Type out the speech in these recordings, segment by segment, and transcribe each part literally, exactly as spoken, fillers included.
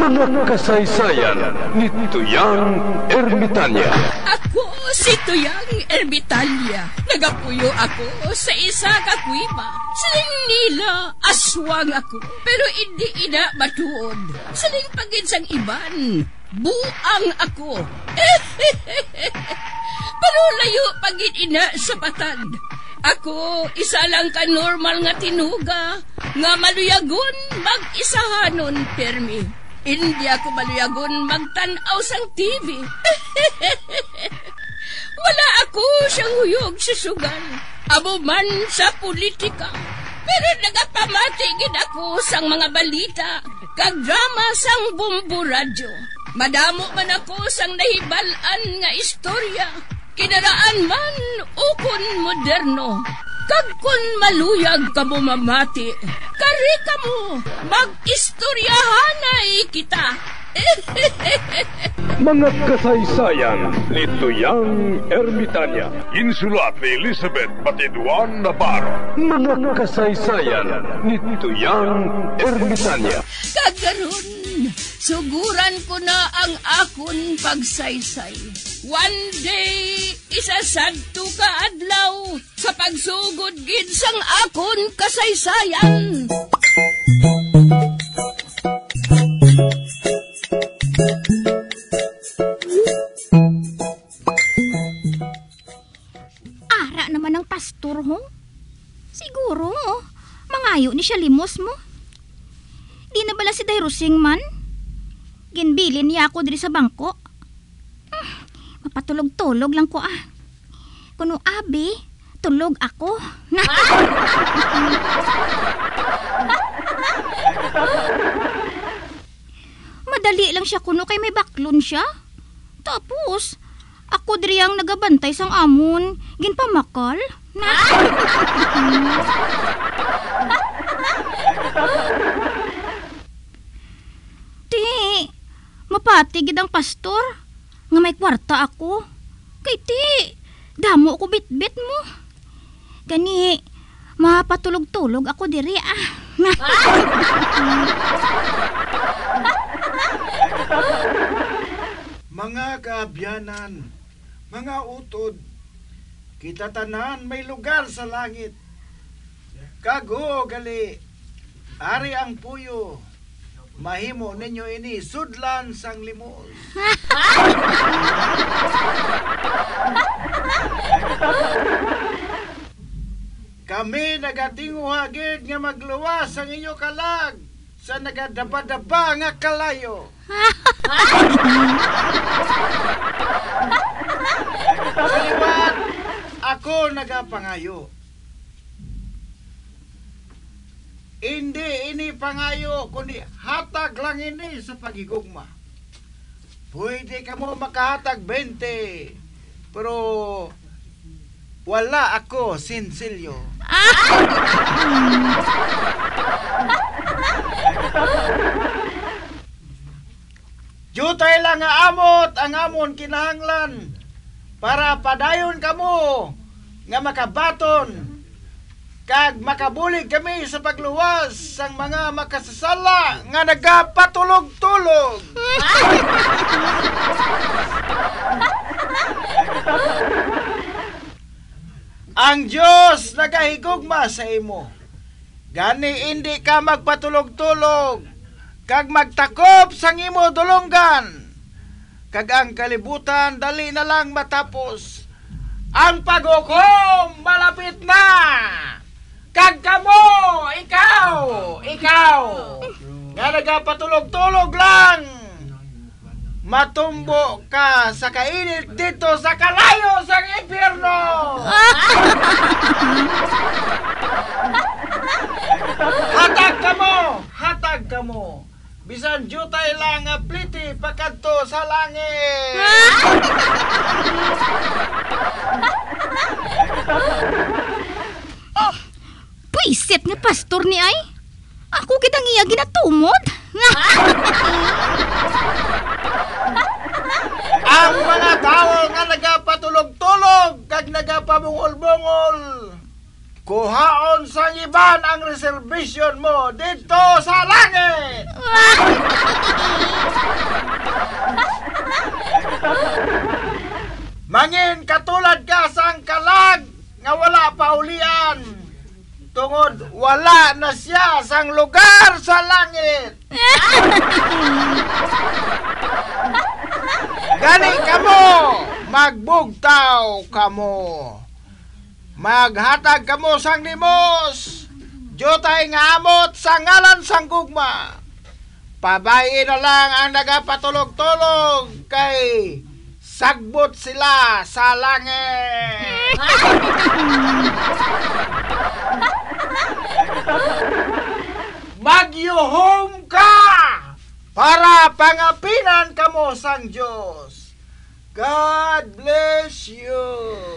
Mga kasaysayan ni Tuyang Ermitanya. Ako si Tuyang Ermitanya. Nagapuyo ako sa isa ka kuiba. Siling nila, aswang ako. Pero hindi ina matuod. Siling pagin sang iban, buang ako. Pero layo pagin ina sa batad. Ako, isa lang ka normal nga tinuga, nga maluyagon mag-isahanon, permi. Hindi ako maluyagon magtanaw sang T V. Wala ako siyang huyog sa sugal, amo man sa politika. Pero nagapamatagin ako sang mga balita, kag drama sang Bumbu Radyo. Madamo man ako sang nahibalan nga istorya, kinaraan man ukon moderno. Kag kun maluyag ka mo mamati, kari ka mo, mag-istoryahanay kita. Mga kasaysayan ni Tuyang Ermitanya. Insulat ni Elizabeth Batiduan Navarro. Mga kasaysayan ni Tuyang Ermitanya. Kagaron, suguran ko na ang akon pagsaysay. One day, isasadto ka adlaw sa pagsugod gid sang akon kasaysayan. Ara naman ang pastor, ho? Siguro, mangayo ni siya limos mo. Di na bala si Dairusing man? Ginbilin niya ako diri sa bangko. Hmm, mapatulog-tulog lang ko ah. Kuno abi, tulog ako. Madali lang siya kuno kay may baklon siya. Tapos, ako diri ang nagabantay sang amon, ginpamakal. Na. Ti, mapati gid ang pastor nga may kwarta ako. Kay ti, damo ko bitbit mo. Gani, mapatulog-tulog ako diri ah. Mga kaabyanan, mga utod, kita tanan may lugar sa langit. Kago gali, ari ang puyo, mahimo ninyo ini sudlan sang limos. Kami nagatinguhagid nga magluwas ang inyo kalag sa nagadaba-daba nga kalayo. Sa liwat, ako nagapangayo. Hindi ini pangayo, kundi hatag lang ini sa pagigugma. Pwede ka mo makahatag twenty, pero wala ako sinsilyo. Jutay lang nga amot ang amon kinahanglan para padayon kamo nga makabaton kag makabulig kami sa pagluwas sang mga makasasala nga nagapatulog-tulog. Ang Diyos nagahigugma sa imo. Gani hindi ka magpatulog-tulog kag magtakop sang imo dulonggan. Kag ang kalibutan dali na lang matapos. Ang paghukom malapit na. Kag kamo, ikaw, ikaw, nga nagapatulog-tulog lang, matumbo ka sa kainit dito sa kalayo sang impyerno. Hatag kamo, hatag kamo. Bisan jutay lang nga pliti pagkadto sa langit. Oh, pwisit nga pastor ni ay. Ako kitang iya ginatumod. Ang mga tao nga nagapatulog-tulog kag nagapamungol-bungol, kuhaon sa iban ang reservation mo dito sa langit. sang lugar sa langit. Gani kamo, magbugtaw kamo. Maghatag kamo sang limos. Jutay nga amot sa ngalan sang gugma. Pabayi na lang ang nagapatulog-tulog kay sagbot sila sa langit. Magyuhom ka para pangapinan kamo sang Diyos. God bless you.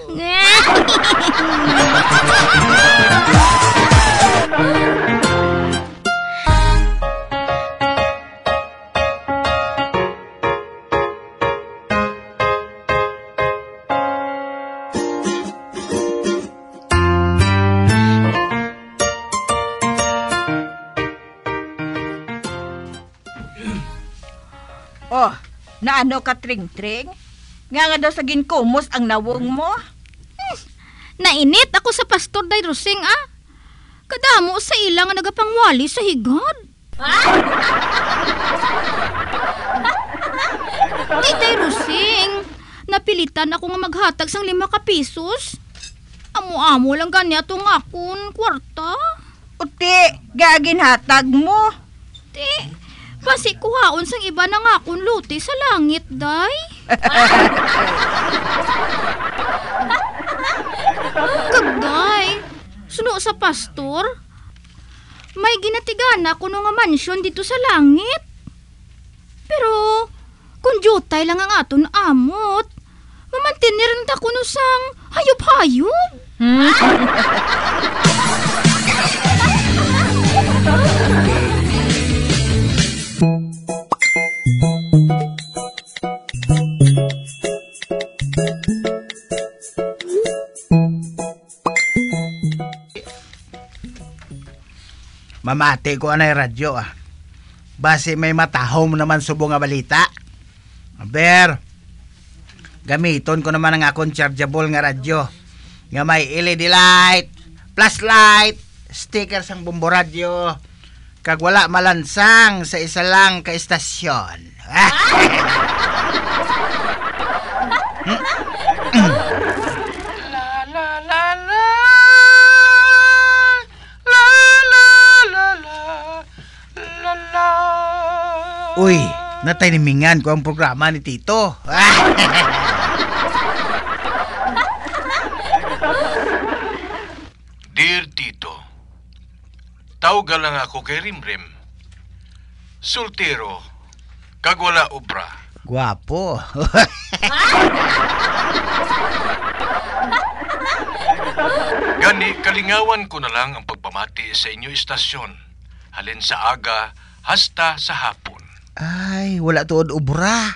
Oh, naano ka tring-tring? Nga nga daw sa ginkumos ang nawong mo? Hmm, nainit ako sa Pastor Day Rusing, ah. Kadamo sa ilang nagapangwali sa higad. Di Day Rusing, napilitan ako nga maghatag sang lima ka pisos. Amo-amo lang ganya itong akon kwarta. Uti, gagin hatag mo. Di, pasi kuhaon sang iba na nga akong luti sa langit, Day. Kagday, suno sa pastor, may ginatigana ko nga mansyon dito sa langit. Pero, kung jutay lang ang aton amot, mamantinir na ko no sang hayop-hayop. Hmm? Mamati ko anay radyo ah. Base may matahom naman subo nga balita. Aber, gamiton ko naman ang akong chargeable nga radyo. Nga may L E D light, flashlight, sticker sang bumbo radyo. Kag wala malansang sa isa lang ka estasyon. La la la la. Uy, nataynimingan ko ang programa ni Tito. Dear Tito, tawag lang ako kay Rimrim. Soltero, kag wala obra. Guwapo. Gani, kalingawan ko na lang ang pagpamati sa inyo istasyon. Halin sa aga, hasta sa hapon. Ay, wala tuod ubra.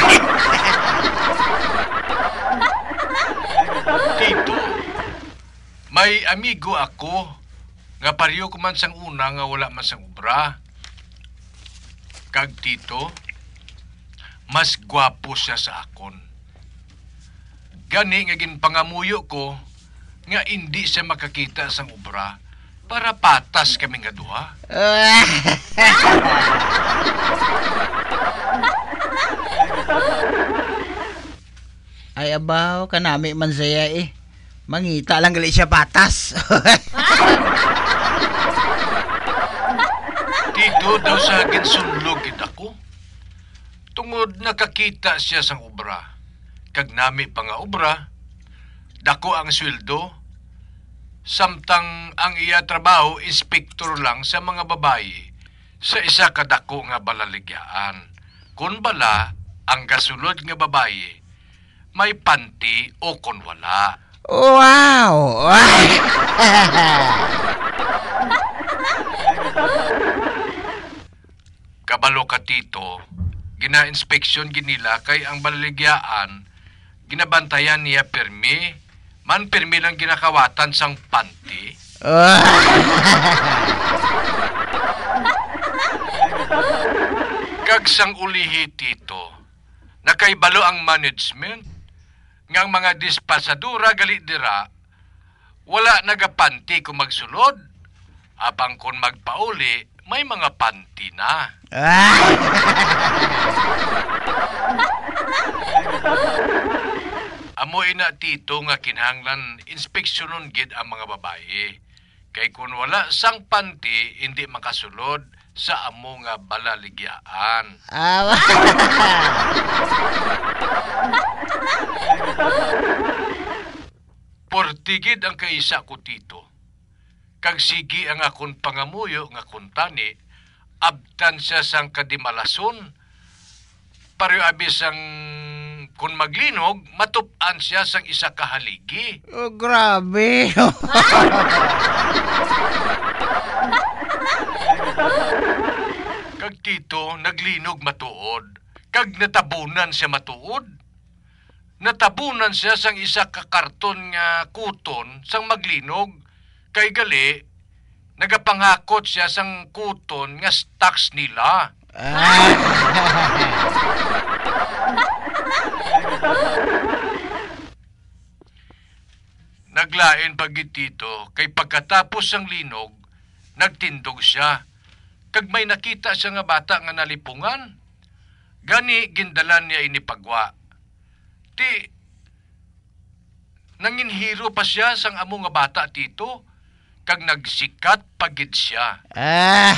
Tito, may amigo ako nga pariyo ko man sang una nga wala man sang ubra. Kag Tito, mas gwapo siya sa akon. Gani nga ginpangamuyo ko nga hindi siya makakita sang ubra para patas kami nga duha. Ay abaw, kanami man saya eh. Mangita lang gali siya patas. Tito daw sa ginsunlog gid ako. Tungod nakakita siya sang ubra. Kag nami pa nga ubra, dako ang sweldo. Samtang ang iya trabaho inspektor lang sa mga babayi sa isa kadako nga balaligyaan. Kun bala ang gasulod nga babayi may panty o kun wala. Wow! Kabalo ka Tito, gina-inspeksyon ginila kay ang balaligyaan ginabantayan niya permi, man permi lang ginakawatan sang panty. Kag sang ulihi Tito, nakaibalo ang management ngang mga dispasadura gali dira wala nagapanti kung magsulod. Apang kung magpauli, may mga panty na. Ah! Amoy na tito nga kinahanglan inspeksyonon gid ang mga babae. Kay kung wala sang panty, hindi makasulod sa amo nga balaligyaan. Ah! Portigid ang kaisa ko tito. Kag sige ang akon pangamuyo nga kuntani, abtan siya sang kadimalason. Pareho abis ang kung maglinog, matupan siya sang isa kahaligi. Oh, grabe. Kag tito, naglinog matuod. Kag natabunan siya matuod. Natabunan siya sang isa ka karton nga kuton sang maglinog. Kay gali, nagapangakot siya sang kuton nga stocks nila. Ah! Naglain pagit tito, kay pagkatapos sang linog, nagtindog siya. Kag may nakita siya nga bata nga nalipungan. Gani gindalan niya inipagwa. Ti, nanginhiro pa siya sang amo nga bata tito, kag nagsikat pagid siya. Ah!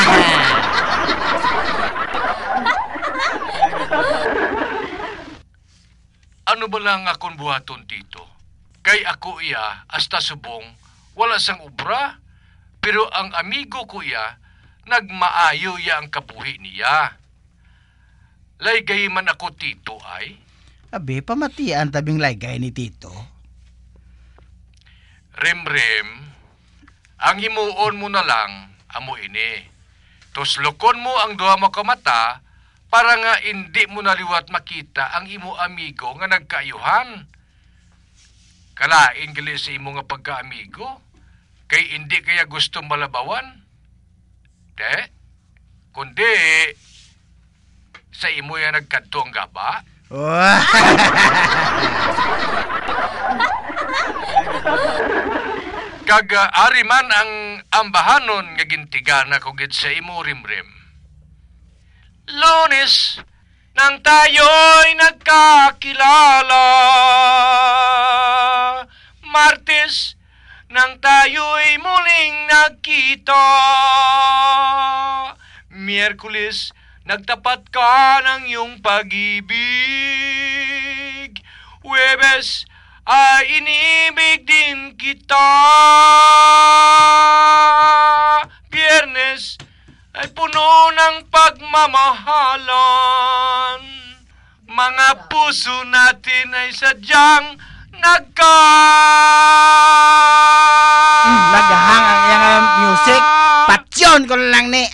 Ano ba lang akong buhaton tito? Kay ako iya, hasta subong, wala sang ubra. Pero ang amigo ko iya, nagmaayo ya ang kabuhi niya. Laygay man ako tito ay. Abi, pamatian tabing laygay ni tito. Rem-rem, ang himuon mo na lang, amo ini. Tuslokon mo ang duha mo kamata, para nga hindi mo naliwat makita ang imo amigo nga nagkaayuhan. Kalain gali sa imo nga pagkaamigo, kay hindi kaya gusto malabawan. De, kundi sa imo yan nagkadto ang gaba. Oh. Kag uh, ari man ang ambahanon nga gintigana kugit sa imo rimrim. Lunes, nang tayo'y nagkakilala. Martes, nang tayo'y muling nagkita. Miyerkules, nagtapat ka ng iyong pag-ibig. Huwebes, ay inibig din kita. Biyernes, ay puno ng pagmamahalan. Mga puso natin ay sadyang nagka... Mm, Lagahang ang iyang music. Patsyon ko lang ni...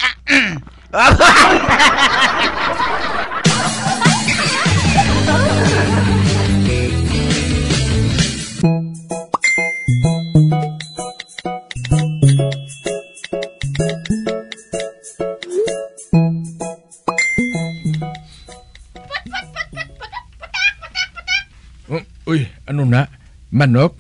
Oh, uy, ano na? Manok?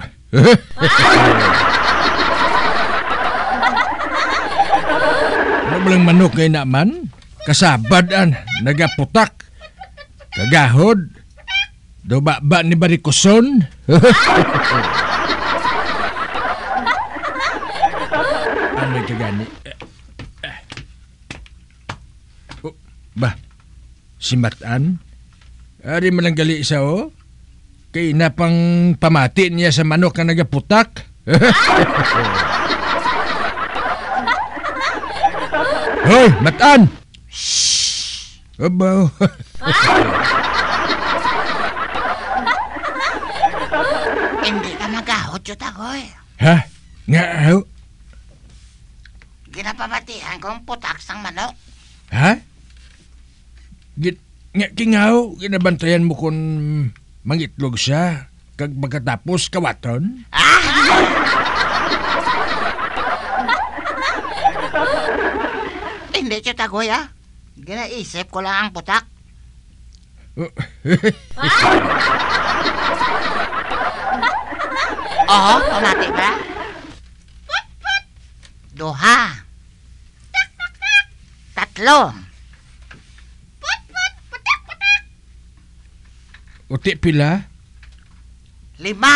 Ano ba lang manok ngayon naman? Kasabadan, nagaputak, kagahod, doba-ba ni barikuson. Ano yung kagani? Oh, ba, si Matan? Ari malang gali isa o? Kay napang pamati niya sa manok na nagaputak. Hoy, Matan! Shhh! Aba. Hindi ka magahot, Chutagoy. Ha? Nga, ho? Ginapamatihan kong putak sang manok. Ha? Git, nga, kingaw, ginabantayan mo kung mangitlog siya, kag magkatapos kawaton? Hindi, Chutagoy, ah. Ginaisip ko lang ang putak. Oo, pamati ba? Duha. Tatlo. Uti pila? Lima.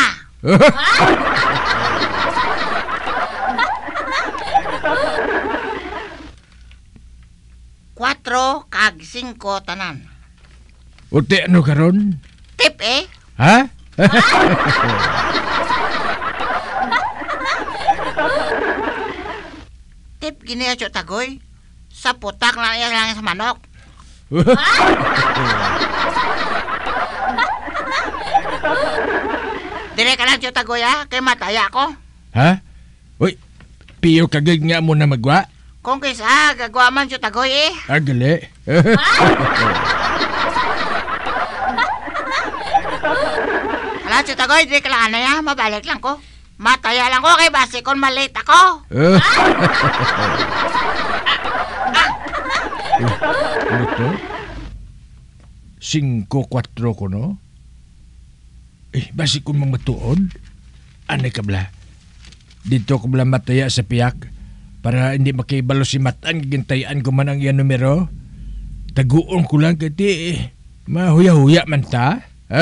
Kwatro kag singko tanan. Uti ano karon? Tip eh. Ha? Tip gini acho tagoy. Sa putak lang iya lang sa manok. Dire ka lang acho tagoy ha. Kay mataya ko. Ha? Uy, piyo kagig nga mo na magwa? Kung kaysa gagawa man acho tagoy eh. Agali. Hala acho tagoy. Dire ka lang ano ya. Mabalik lang ko. Mataya lang ko kay base kon malate ako. Ano to? Singko, kwatro ko, no? Eh, basi kung mamatuon, anay ka bala? Dito ko bala mataya sa piyak para hindi makibalo si Matan, gintayan ko man ang iyan numero. Taguon ko lang kati, eh, mahuya-huya man ta.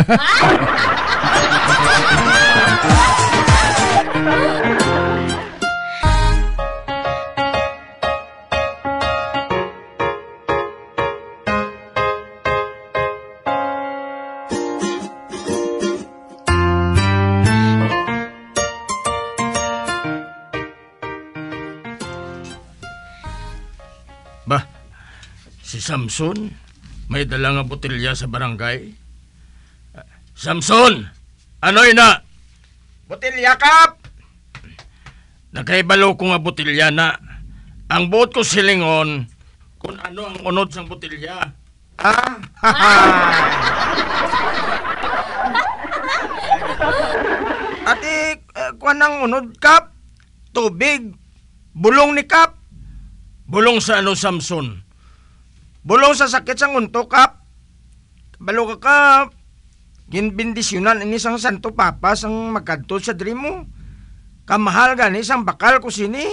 Si Samson, may dala nga botelya sa barangay. Samson! Ano'y na? Botelya kap! Nakaibalo ko nga botelya na. Ang buot ko silingon kung ano ang unod sang botelya. Ah, Ati, uh, kuan ang unod kap? Tubig. Bulong ni kap. Bulong sa ano, Samson? Bulong sa sakit sang unto kap. Balo ka kap. Ginbindisyonan ini sang Santo Papa sang magkadto sa dream mo. Kamahal gani sang bakal ko sini.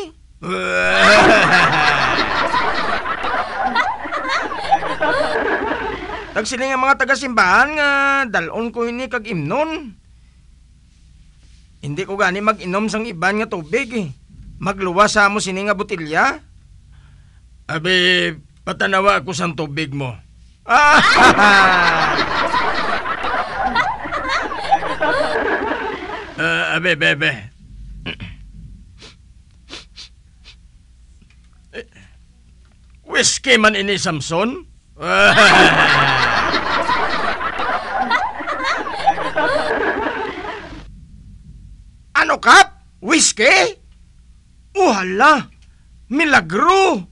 Tagsini nga mga taga-simbahan nga dalon ko ini kag imnon. Hindi ko gani mag-inom sang iban nga tubig eh. Magluwas sa mo sini nga botelya. Abi, patanawa ako sang tubig mo. Ah! uh, abe, bebe. Whiskey man ini, Samson? Ano kap? Whiskey? Uhala! Milagro!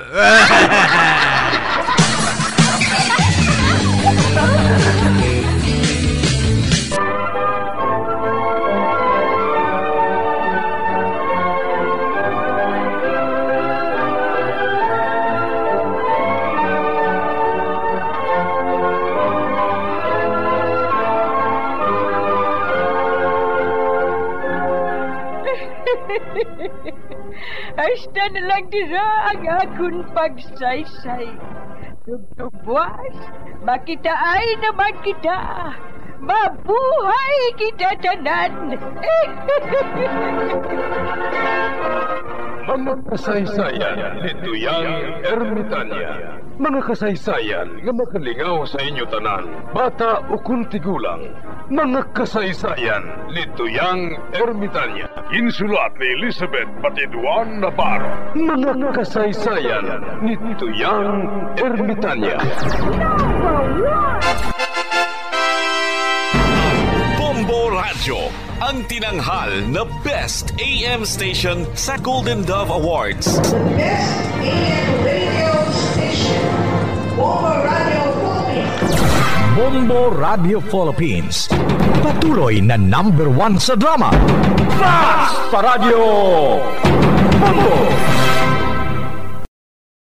Hasta na lang dira ang akong pagsaysay. Tugtugwas, makitaay naman kita. Mabuhay kita tanan. Mga kasaysayan ni Tuyang Ermitanya. Mga kasaysayan nga makalingaw sa inyo tanan, bata o kuntigulang. Mga kasaysayan ni Tuyang Ermitanya. Insulat ni Elizabeth Batiduan Navarro. Mga kasaysayan ni Tuyang Ermitanya. Bombo Radio, ang tinanghal na Best A M Station sa Golden Dove Awards. Best A M Radio Station, Bombo Radio Philippines. Bombo Radio Philippines, patuloy na number one sa drama. Basta Radio Bombo!